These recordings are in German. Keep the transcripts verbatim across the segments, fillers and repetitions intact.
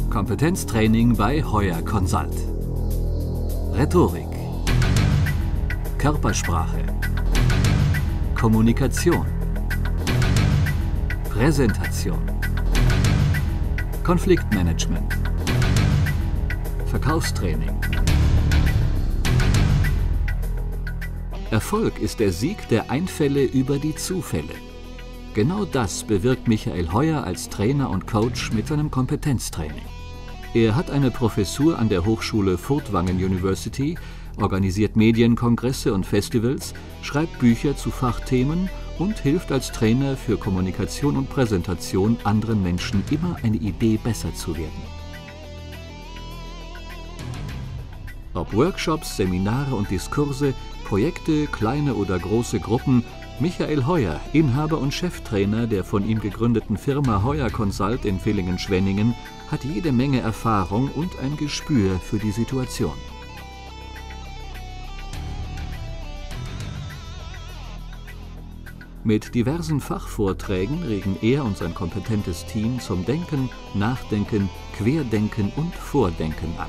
Kompetenztraining bei Heuer Consult. Rhetorik, Körpersprache, Kommunikation, Präsentation, Konfliktmanagement, Verkaufstraining. Erfolg ist der Sieg der Einfälle über die Zufälle. Genau das bewirkt Michael Heuer als Trainer und Coach mit seinem Kompetenztraining. Er hat eine Professur an der Hochschule Furtwangen University, organisiert Medienkongresse und Festivals, schreibt Bücher zu Fachthemen und hilft als Trainer für Kommunikation und Präsentation anderen Menschen immer eine Idee besser zu werden. Ob Workshops, Seminare und Diskurse, Projekte, kleine oder große Gruppen, Michael Heuer, Inhaber und Cheftrainer der von ihm gegründeten Firma Heuer Consult in Villingen-Schwenningen, hat jede Menge Erfahrung und ein Gespür für die Situation. Mit diversen Fachvorträgen regen er und sein kompetentes Team zum Denken, Nachdenken, Querdenken und Vordenken an.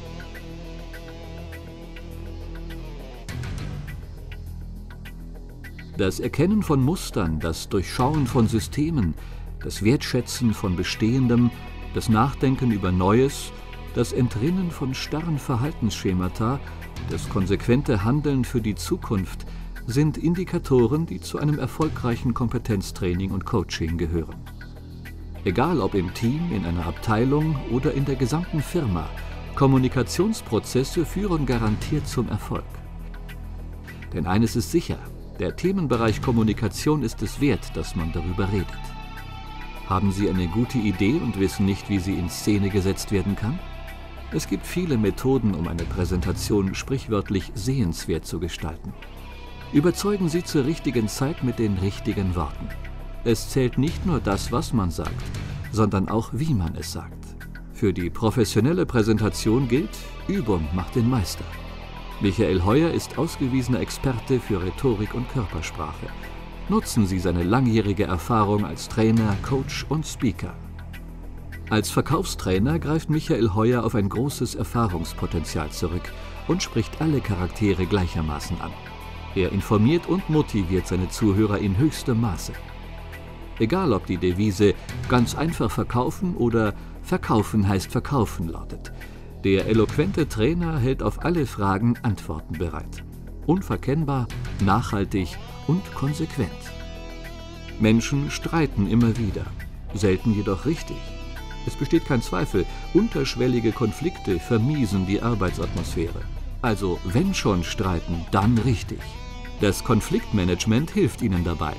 Das Erkennen von Mustern, das Durchschauen von Systemen, das Wertschätzen von Bestehendem, das Nachdenken über Neues, das Entrinnen von starren Verhaltensschemata, das konsequente Handeln für die Zukunft sind Indikatoren, die zu einem erfolgreichen Kompetenztraining und Coaching gehören. Egal ob im Team, in einer Abteilung oder in der gesamten Firma, Kommunikationsprozesse führen garantiert zum Erfolg. Denn eines ist sicher: Der Themenbereich Kommunikation ist es wert, dass man darüber redet. Haben Sie eine gute Idee und wissen nicht, wie sie in Szene gesetzt werden kann? Es gibt viele Methoden, um eine Präsentation sprichwörtlich sehenswert zu gestalten. Überzeugen Sie zur richtigen Zeit mit den richtigen Worten. Es zählt nicht nur das, was man sagt, sondern auch, wie man es sagt. Für die professionelle Präsentation gilt: Übung macht den Meister. Michael Heuer ist ausgewiesener Experte für Rhetorik und Körpersprache. Nutzen Sie seine langjährige Erfahrung als Trainer, Coach und Speaker. Als Verkaufstrainer greift Michael Heuer auf ein großes Erfahrungspotenzial zurück und spricht alle Charaktere gleichermaßen an. Er informiert und motiviert seine Zuhörer in höchstem Maße. Egal ob die Devise „ganz einfach verkaufen“ oder „verkaufen heißt verkaufen“ lautet. Der eloquente Trainer hält auf alle Fragen Antworten bereit. Unverkennbar, nachhaltig und konsequent. Menschen streiten immer wieder, selten jedoch richtig. Es besteht kein Zweifel, unterschwellige Konflikte vermiesen die Arbeitsatmosphäre. Also wenn schon streiten, dann richtig. Das Konfliktmanagement hilft Ihnen dabei.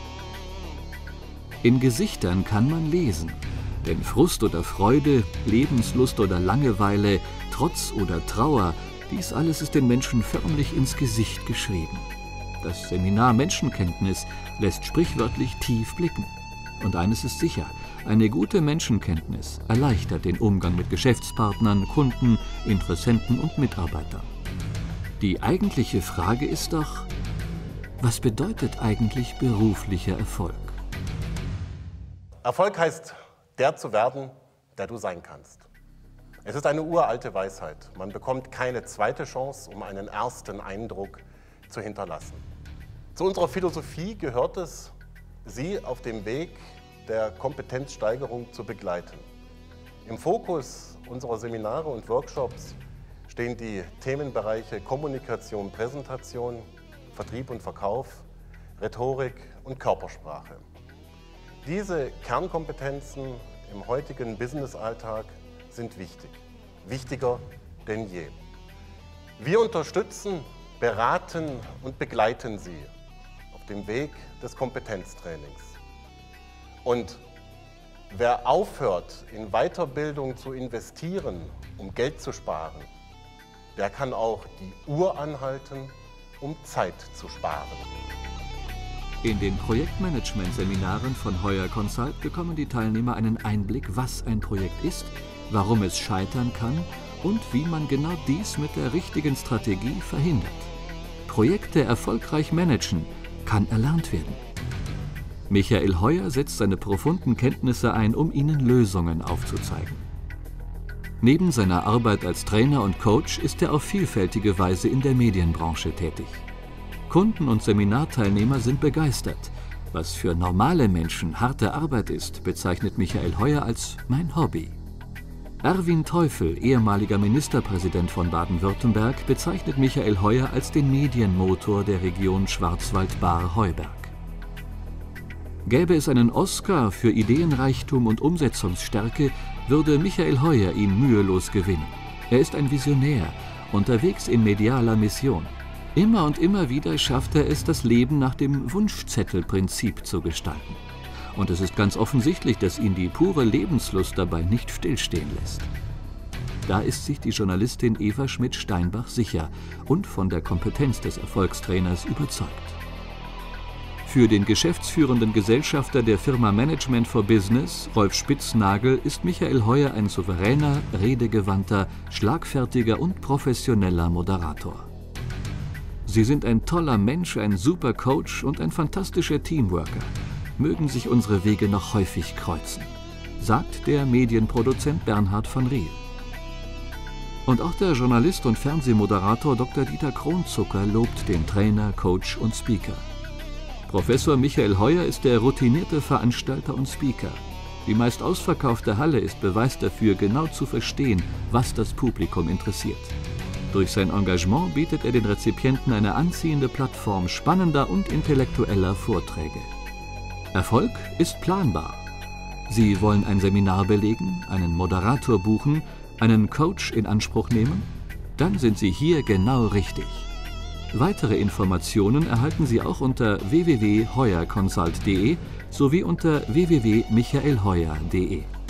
In Gesichtern kann man lesen. Denn Frust oder Freude, Lebenslust oder Langeweile, Trotz oder Trauer, dies alles ist den Menschen förmlich ins Gesicht geschrieben. Das Seminar Menschenkenntnis lässt sprichwörtlich tief blicken. Und eines ist sicher: Eine gute Menschenkenntnis erleichtert den Umgang mit Geschäftspartnern, Kunden, Interessenten und Mitarbeitern. Die eigentliche Frage ist doch: Was bedeutet eigentlich beruflicher Erfolg? Erfolg heißt, der zu werden, der du sein kannst. Es ist eine uralte Weisheit. Man bekommt keine zweite Chance, um einen ersten Eindruck zu hinterlassen. Zu unserer Philosophie gehört es, Sie auf dem Weg der Kompetenzsteigerung zu begleiten. Im Fokus unserer Seminare und Workshops stehen die Themenbereiche Kommunikation, Präsentation, Vertrieb und Verkauf, Rhetorik und Körpersprache. Diese Kernkompetenzen im heutigen Business-Alltag sind wichtig, wichtiger denn je. Wir unterstützen, beraten und begleiten Sie auf dem Weg des Kompetenztrainings. Und wer aufhört, in Weiterbildung zu investieren, um Geld zu sparen, der kann auch die Uhr anhalten, um Zeit zu sparen. In den Projektmanagement-Seminaren von Heuer Consult bekommen die Teilnehmer einen Einblick, was ein Projekt ist, warum es scheitern kann und wie man genau dies mit der richtigen Strategie verhindert. Projekte erfolgreich managen kann erlernt werden. Michael Heuer setzt seine profunden Kenntnisse ein, um Ihnen Lösungen aufzuzeigen. Neben seiner Arbeit als Trainer und Coach ist er auf vielfältige Weise in der Medienbranche tätig. Kunden und Seminarteilnehmer sind begeistert. Was für normale Menschen harte Arbeit ist, bezeichnet Michael Heuer als mein Hobby. Erwin Teufel, ehemaliger Ministerpräsident von Baden-Württemberg, bezeichnet Michael Heuer als den Medienmotor der Region Schwarzwald-Baar-Heuberg. Gäbe es einen Oscar für Ideenreichtum und Umsetzungsstärke, würde Michael Heuer ihn mühelos gewinnen. Er ist ein Visionär, unterwegs in medialer Mission. Immer und immer wieder schafft er es, das Leben nach dem Wunschzettelprinzip zu gestalten. Und es ist ganz offensichtlich, dass ihn die pure Lebenslust dabei nicht stillstehen lässt. Da ist sich die Journalistin Eva Schmidt-Steinbach sicher und von der Kompetenz des Erfolgstrainers überzeugt. Für den geschäftsführenden Gesellschafter der Firma Management for Business, Rolf Spitznagel, ist Michael Heuer ein souveräner, redegewandter, schlagfertiger und professioneller Moderator. Sie sind ein toller Mensch, ein super Coach und ein fantastischer Teamworker. Mögen sich unsere Wege noch häufig kreuzen, sagt der Medienproduzent Bernhard van Riel. Und auch der Journalist und Fernsehmoderator Doktor Dieter Kronzucker lobt den Trainer, Coach und Speaker. Professor Michael Heuer ist der routinierte Veranstalter und Speaker. Die meist ausverkaufte Halle ist Beweis dafür, genau zu verstehen, was das Publikum interessiert. Durch sein Engagement bietet er den Rezipienten eine anziehende Plattform spannender und intellektueller Vorträge. Erfolg ist planbar. Sie wollen ein Seminar belegen, einen Moderator buchen, einen Coach in Anspruch nehmen? Dann sind Sie hier genau richtig. Weitere Informationen erhalten Sie auch unter w w w punkt heuer consult punkt de sowie unter w w w punkt michael heuer punkt de.